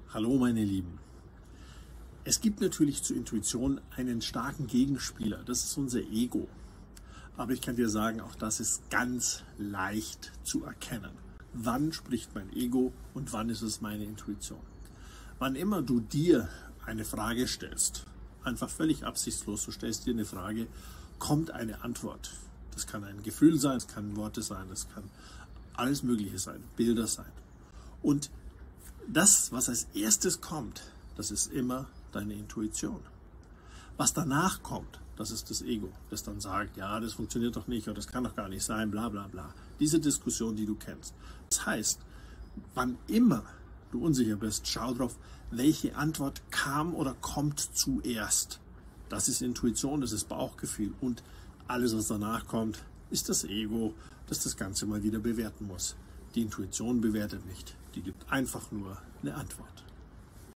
Hallo meine Lieben. Es gibt natürlich zur Intuition einen starken Gegenspieler, das ist unser Ego. Aber ich kann dir sagen, auch das ist ganz leicht zu erkennen. Wann spricht mein Ego und wann ist es meine Intuition? Wann immer du dir eine Frage stellst, einfach völlig absichtslos, du stellst dir eine Frage, kommt eine Antwort. Das kann ein Gefühl sein, es kann Worte sein, es kann alles Mögliche sein, Bilder sein. Und das, was als erstes kommt, das ist immer deine Intuition. Was danach kommt, das ist das Ego, das dann sagt, ja, das funktioniert doch nicht oder das kann doch gar nicht sein, bla bla bla. Diese Diskussion, die du kennst. Das heißt, wann immer du unsicher bist, schau drauf, welche Antwort kam oder kommt zuerst. Das ist Intuition, das ist Bauchgefühl und alles, was danach kommt, ist das Ego, das das Ganze mal wieder bewerten muss. Die Intuition bewertet nicht, die gibt einfach nur eine Antwort.